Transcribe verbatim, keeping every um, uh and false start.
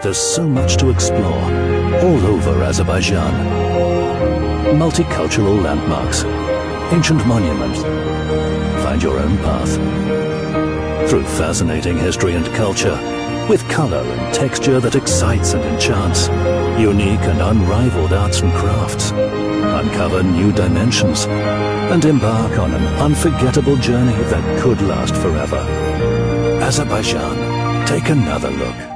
There's so much to explore all over Azerbaijan. Multicultural landmarks, ancient monuments. Find your own path. Through fascinating history and culture, with color and texture that excites and enchants, unique and unrivaled arts and crafts. Uncover new dimensions and embark on an unforgettable journey that could last forever. Azerbaijan, take another look.